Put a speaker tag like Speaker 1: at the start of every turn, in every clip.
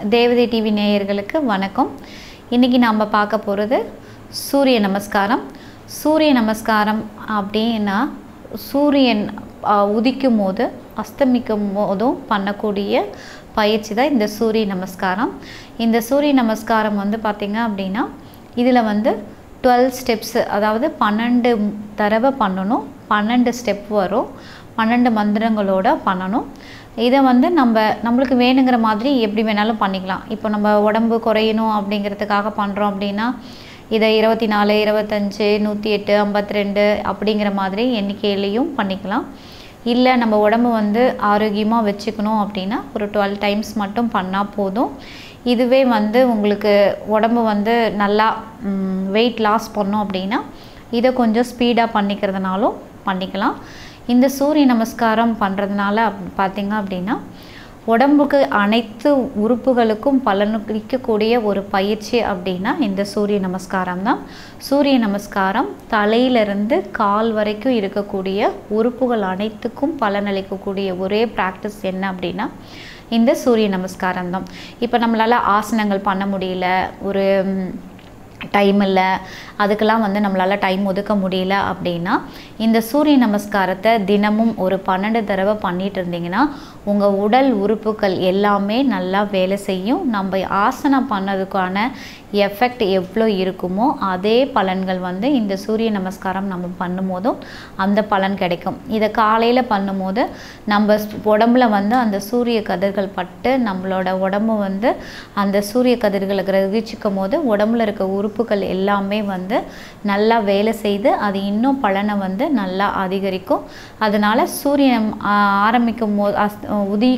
Speaker 1: தேவதை டிவி நேயர்களுக்கு வணக்கம். இன்னைக்கு நாம பார்க்க போறது சூரிய நமஸ்காரம். சூரிய நமஸ்காரம் அப்படினா சூரியன் உதிக்கும் போது அஸ்தமிக்கும் போதும் பண்ணக்கூடிய பயிற்சி தான் இந்த சூரிய நமஸ்காரம். இந்த சூரிய நமஸ்காரம் வந்து பாத்தீங்க அப்படினா இதுல வந்து 12 ஸ்டெப்ஸ், அதாவது 12 தடவை பண்ணனும். 12 ஸ்டெப் வரும். 12 மந்திரங்களோட பண்ணனும். இத வந்து நமக்கு வேணுங்கிற மாதிரி எப்படி வேணாலும் பண்ணிக்கலாம். இப்போ நம்ம உடம்பு குறையணும் அப்படிங்கிறதுக்காக பண்றோம் அப்படினா இத 24, 25, 108, 52 அப்படிங்கிற மாதிரி எண்ணிக்கையிலயும் பண்ணிக்கலாம். இல்ல நம்ம உடம்பு வந்து ஆரோக்கியமா வெச்சுக்கணும் அப்படினா ஒரு 12 டைம்ஸ் மட்டும் பண்ணா போதும். இதுவே வந்து உங்களுக்கு உடம்பு வந்து நல்லா weight loss பண்ணனும் அப்படினா இத கொஞ்சம் ஸ்பீடா பண்ணிக்கிறதுனாலும் பண்ணிக்கலாம். இந்த சூரிய நமஸ்காரம் பண்றதுனால பாத்தீங்க அப்படினா உடம்புக்கு அனைத்து உறுப்புகளுக்கும் பலனளிக்கக்கூடிய ஒரு பயிற்சி அப்படினா இந்த சூரிய நமஸ்காரம் தான். சூரிய நமஸ்காரம் தலையில இருந்து கால் வரைக்கும் இருக்கக்கூடிய உறுப்புகள் அனைத்துக்கும் பலனளிக்கக்கூடிய ஒரே பிராக்டிஸ் என்ன அப்படினா இந்த சூரிய நமஸ்காரம் தான். இப்போ நம்மளால ஆசனங்கள் பண்ண முடியல, ஒரு டைம் இல்ல, அதுக்கெல்லாம் வந்து நம்மளால டைம் ஒதுக்க முடியல அப்படினா இந்த சூரிய நமஸ்காரத்தை தினமும் ஒரு 12 தடவை பண்ணிட்டு இருந்தீங்கன்னா உங்க உடல் உறுப்புகள் எல்லாமே நல்லா வேலை செய்யும். நம்ம ஆசனம் பண்ணதுக்கான எஃபெக்ட் எவ்வளோ இருக்குமோ அதே பலன்கள் வந்து இந்த சூரிய நமஸ்காரம் நம்ம பண்ணும்போதும் அந்த பலன் கிடைக்கும். இத காலையில பண்ணும்போது நம்ம உடம்புல வந்து அந்த சூரிய கதிர்கள் பட்டு நம்மளோட உடம்பு வந்து அந்த சூரிய கதிர்களை கிரகிச்சுக்கும் போது உடம்புல இருக்க உறுப்புகள் எல்லாமே வந்து நல்லா வேலை செய்து அது இன்னும் பலனை வந்து நல்லா அதிகரிக்கும். அதனால சூரியன் ஆரம்பிக்கும் போது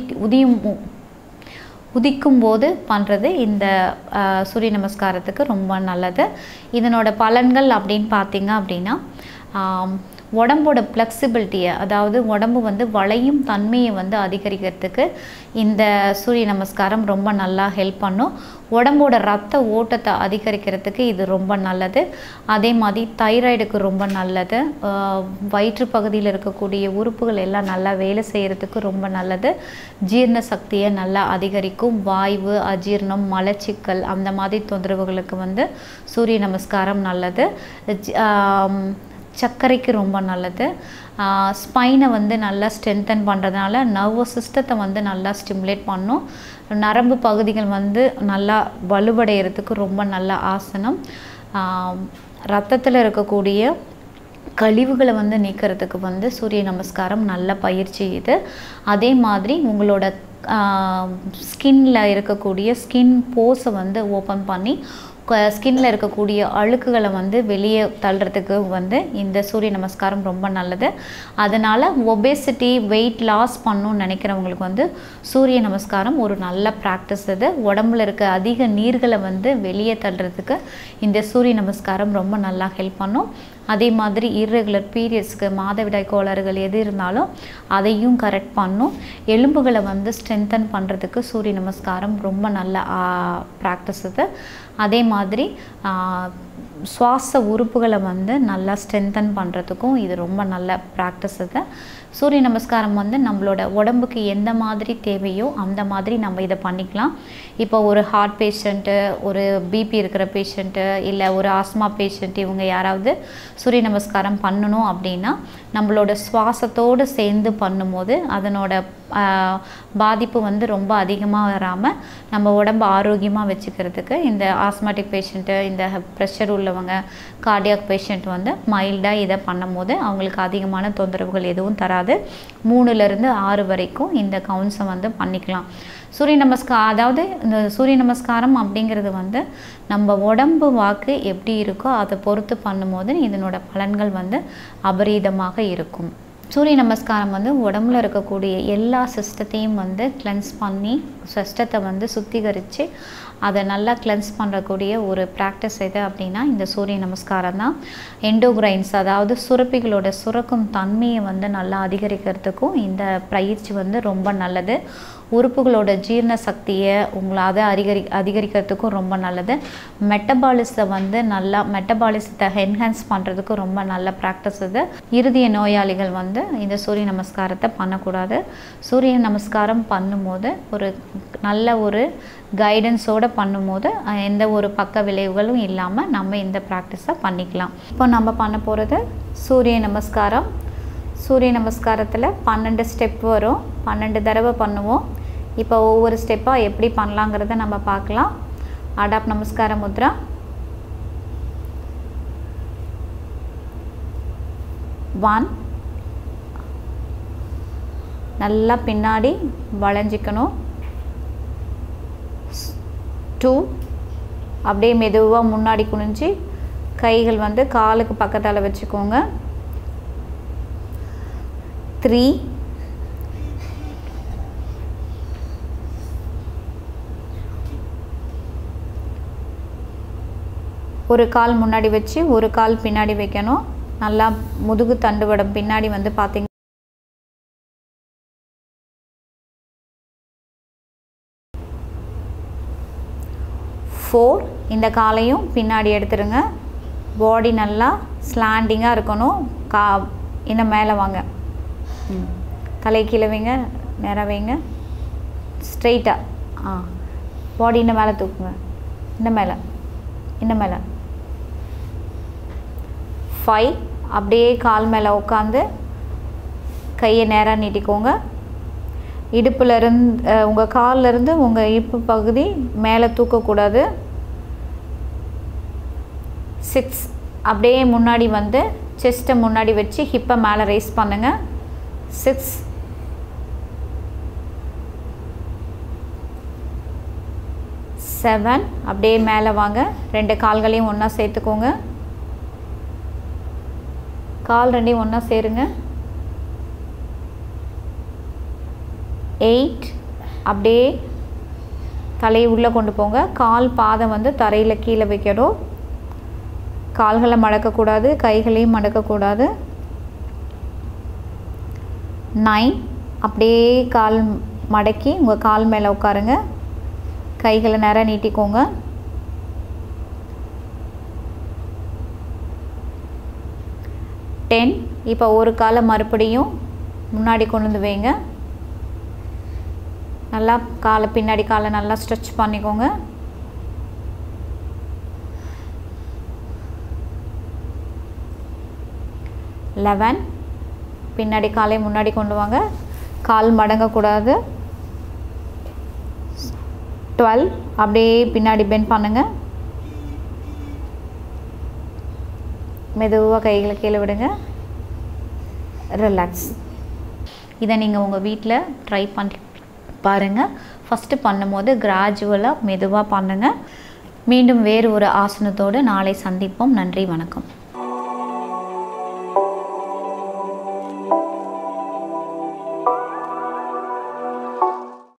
Speaker 1: உதிக்கும் போது பண்றது இந்த சூரிய நமஸ்காரத்துக்கு ரொம்ப நல்லது. இதனோட பலன்கள் அப்படினு பாத்தீங்க அப்படினா உடம்போட ஃப்ளெக்சிபிலிட்டியை, அதாவது உடம்பு வந்து வளையும் தன்மையை வந்து அதிகரிக்கிறதுக்கு இந்த சூரிய நமஸ்காரம் ரொம்ப நல்லா ஹெல்ப் பண்ணும். உடம்போட ரத்த ஓட்டத்தை அதிகரிக்கிறதுக்கு இது ரொம்ப நல்லது. அதே மாதிரி தைராய்டுக்கு ரொம்ப நல்லது. வயிற்று பகுதியில் இருக்கக்கூடிய உறுப்புகள் எல்லாம் நல்லா வேலை செய்யறதுக்கு ரொம்ப நல்லது. ஜீரண சக்தியை நல்லா அதிகரிக்கும். வாய்வு, அஜீரணம், மலச்சிக்கல் அந்த மாதிரி தொந்தரவுகளுக்கு வந்து சூரிய நமஸ்காரம் நல்லது. சர்க்கரைக்கு ரொம்ப நல்லது. ஸ்பைனை வந்து நல்லா ஸ்ட்ரென்தன் பண்ணுறதுனால நர்வஸ் சிஸ்டத்தை வந்து நல்லா ஸ்டிமுலேட் பண்ணும். நரம்பு பகுதிகள் வந்து நல்லா வலுவடைகிறதுக்கு ரொம்ப நல்ல ஆசனம். ரத்தத்தில் இருக்கக்கூடிய கழிவுகளை வந்து நீக்கிறதுக்கு வந்து சூரிய நமஸ்காரம் நல்ல பயிற்சி இது. அதே மாதிரி உங்களோட ஸ்கின்ல இருக்கக்கூடிய ஸ்கின் போஸை வந்து ஓப்பன் பண்ணி ஸ்கின்ல இருக்கக்கூடிய அழுக்குகளை வந்து வெளியே தள்ளுறதுக்கு வந்து இந்த சூரிய நமஸ்காரம் ரொம்ப நல்லது. அதனால ஒபேசிட்டி, வெயிட் லாஸ் பண்ணணும்னு நினைக்கிறவங்களுக்கு வந்து சூரிய நமஸ்காரம் ஒரு நல்ல ப்ராக்டிஸ். இது உடம்புல இருக்க அதிக நீர்களை வந்து வெளியே தள்ளுறதுக்கு இந்த சூரிய நமஸ்காரம் ரொம்ப நல்லா ஹெல்ப் பண்ணும். அதே மாதிரி இர்ரெகுலர் பீரியட்ஸ்க்கு, மாதவிடாய் கோளாறுகள் எது இருந்தாலும் அதையும் கரெக்ட் பண்ணும். எலும்புகளை வந்து ஸ்ட்ரென்தன் பண்ணுறதுக்கு சூரிய நமஸ்காரம் ரொம்ப நல்ல ப்ராக்டிஸ் இது. அதே மாதிரி சுவாச உறுப்புகளை வந்து நல்லா ஸ்ட்ரென்தன் பண்ணுறதுக்கும் இது ரொம்ப நல்ல ப்ராக்டிஸ் இது. சூரிய நமஸ்காரம் வந்து நம்மளோட உடம்புக்கு எந்த மாதிரி தேவையோ அந்த மாதிரி நம்ம இதை பண்ணிக்கலாம். இப்போ ஒரு ஹார்ட் பேஷண்ட்டு, ஒரு பிபி இருக்கிற பேஷண்ட்டு, இல்லை ஒரு ஆஸ்மா பேஷண்ட், இவங்க யாராவது சூரிய நமஸ்காரம் பண்ணணும் அப்படின்னா நம்மளோட சுவாசத்தோடு சேர்ந்து பண்ணும்போது அதனோட பாதிப்பு வந்து ரொம்ப அதிகமாக வராமல் நம்ம உடம்பு ஆரோக்கியமாக வச்சுக்கிறதுக்கு இந்த ஆஸ்மாட்டிக் பேஷண்ட்டு, இந்த ப்ரெஷர் உள்ளவங்க, கார்டியாக் பேஷண்ட் வந்து மைல்டாக இதை பண்ணும்போது அவங்களுக்கு அதிகமான தொந்தரவுகள் எதுவும் தராது. 3லிருந்து 6 வரைக்கும் இந்த கவுன்ஸை வந்து பண்ணிக்கலாம். சூரிய நமஸ்காரம், அதாவது இந்த சூரிய நமஸ்காரம் அப்படிங்கிறது வந்து நம்ம உடம்பு வாக்கு எப்படி இருக்கோ அதை பொறுத்து பண்ணும்போது இதனோட பலன்கள் வந்து அபரீதமாக இருக்கும். சூரிய நமஸ்காரம் வந்து உடம்புல இருக்கக்கூடிய எல்லா சிஸ்டத்தையும் வந்து கிளென்ஸ் பண்ணி சிஸ்டத்தை வந்து சுத்திகரித்து அதை நல்லா கிளென்ஸ் பண்ணக்கூடிய ஒரு ப்ராக்டிஸ் எது அப்படின்னா இந்த சூரிய நமஸ்காரம் தான். எண்டோக்ரைன்ஸ், அதாவது சுரப்பிகளோட சுரக்கும் தன்மையை வந்து நல்லா அதிகரிக்கிறதுக்கும் இந்த பயிற்சி வந்து ரொம்ப நல்லது. உறுப்புகளோட ஜீரண சக்தியை உங்களால் அதிகரிக்கிறதுக்கும் ரொம்ப நல்லது. மெட்டபாலிசத்தை வந்து நல்லா மெட்டபாலிசத்தை என்ஹான்ஸ் பண்ணுறதுக்கு ரொம்ப நல்ல ப்ராக்டிஸ் இது. இருதய நோயாளிகள் வந்து இந்த சூரிய நமஸ்காரத்தை பண்ணக்கூடாது. சூரிய நமஸ்காரம் பண்ணும்போது ஒரு நல்ல ஒரு கைடன்ஸோடு பண்ணும்போது எந்த ஒரு பக்க விளைவுகளும் இல்லாமல் நம்ம இந்த ப்ராக்டிஸை பண்ணிக்கலாம். இப்போ நம்ம பண்ண போகிறது சூரிய நமஸ்காரம். சூரிய நமஸ்காரத்தில் 12 ஸ்டெப் வரும். 12 தடவை பண்ணுவோம். இப்போ ஒவ்வொரு ஸ்டெப்பாக எப்படி பண்ணலாங்கிறத நம்ம பார்க்கலாம். ஆடாப் நமஸ்கார முத்ரா. ஒன், நல்லா பின்னாடி வளைஞ்சிக்கணும். 2, அப்படியே மெதுவாக முன்னாடி குனிஞ்சு கைகள் வந்து காலுக்கு பக்கத்தால் வச்சுக்கோங்க. 3, ஒரு கால் முன்னாடி வச்சு ஒரு கால் பின்னாடி வைக்கணும். நல்லா முதுகு தண்டுவடம் பின்னாடி வந்து பார்த்தீங்க. 4, இந்த காலையும் பின்னாடி எடுத்துருங்க. பாடி நல்லா ஸ்லாண்டிங்காக இருக்கணும். இன்னும் மேலே வாங்க. தலை கீழே வைங்க, நேராக வைங்க, ஸ்ட்ரெயிட்டாக. பாடி இன்னும் மேலே தூக்குங்க. இன்னும் மேலே, இன்னும் மேலே. 5, அப்படியே கால் மேலே உட்காந்து கையை நேராக நீட்டிக்கோங்க. இடுப்புலேருந்து உங்கள் கால்லேருந்து உங்கள் இடுப்பு பகுதி மேலே தூக்கக்கூடாது. 6, அப்படியே முன்னாடி வந்து செஸ்ட்டை முன்னாடி வச்சு ஹிப்பை மேலே ரைஸ் பண்ணுங்கள். 6, 7, அப்படியே மேலே வாங்க. 2 கால்களையும் ஒன்றா சேர்த்துக்கோங்க. கால் ரெண்டையும் ஒன்றா சேருங்க. 8, அப்படியே தலையை உள்ளே கொண்டு போங்க. கால் பாதம் வந்து தரையில் கீழே வைக்கணும். கால்களை மடக்கக்கூடாது, கைகளையும் மடக்கக்கூடாது. 9, அப்படியே கால் மடக்கி உங்கள் கால் மேலே உட்காருங்க. கைகளை நேராக நீட்டிக்கோங்க. 10, இப்போ ஒரு காலை மறுபடியும் முன்னாடி கொண்டு வந்து வைங்க. நல்லா காலை பின்னாடி காலை நல்லா ஸ்ட்ரெச் பண்ணிக்கோங்க. 11, பின்னாடி காலை முன்னாடி கொண்டு வாங்க. கால் மடங்கக்கூடாது. 12, அப்படியே பின்னாடி பெண்ட் பண்ணுங்கள். மெதுவாக கைகளை கீழே விடுங்க. ரிலாக்ஸ். இதை நீங்கள் உங்கள் வீட்டில் ட்ரை பண்ணி பாருங்கள். ஃபஸ்ட்டு பண்ணும்போது கிராஜுவலாக மெதுவாக பண்ணுங்கள். மீண்டும் வேறு ஒரு ஆசனத்தோடு நாளை சந்திப்போம். நன்றி, வணக்கம்.